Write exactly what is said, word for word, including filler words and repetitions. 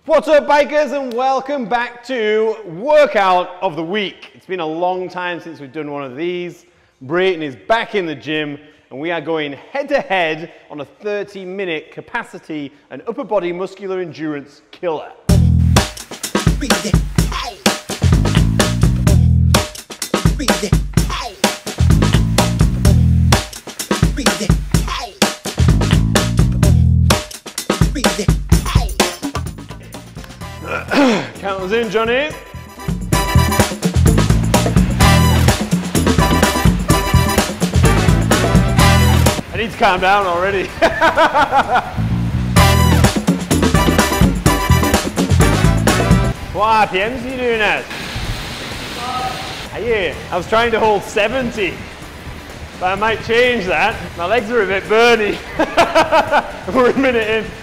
What's up, bikers, and welcome back to Workout of the Week. It's been a long time since we've done one of these. Brayton is back in the gym, and we are going head-to-head on a thirty minute capacity and upper body muscular endurance killer. Count us in, Johnny. I need to calm down already. What R P Ms are you doing at? Are you? I was trying to hold seventy, but I might change that. My legs are a bit burny. We're a minute in.